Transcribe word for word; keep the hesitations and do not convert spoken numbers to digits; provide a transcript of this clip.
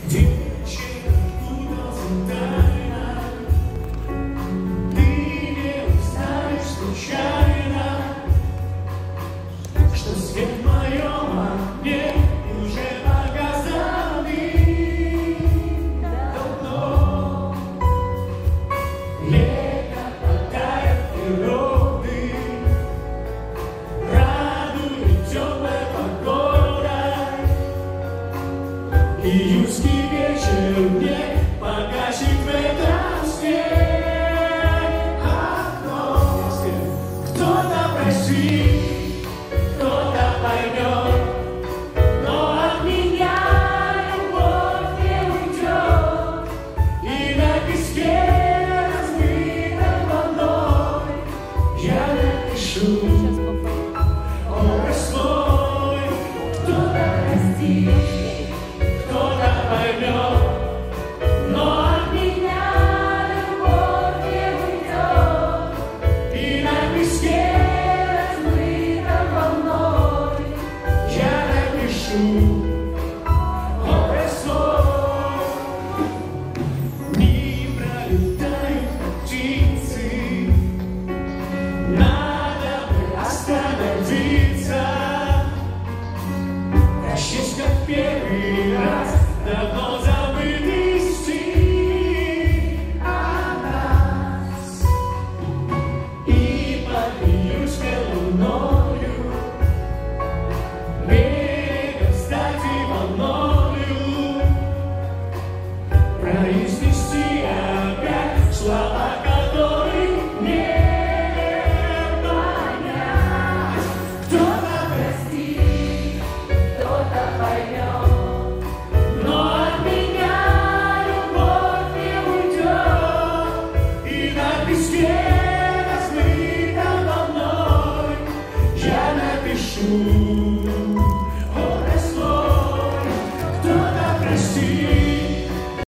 Июльский вечер мне погасит в этом сне окно. Кто-то простит, кто-то поймет, но от меня любовь не уйдет. И на песке, размытом волной, я напишу образ свой. Кто-то простит, поймет, но от меня любовь не уйдет. И на песке, размытом волной, я напишу образ свой. Не пролетают птицы, надо бы остановиться. Прощаюсь, как первый раз, давно забытый стих о нас. И под июльской луною, берегом стать и волною, произнести опять слова, которых не понять. Кто-то простит, кто-то поймет, размытом волной, я напишу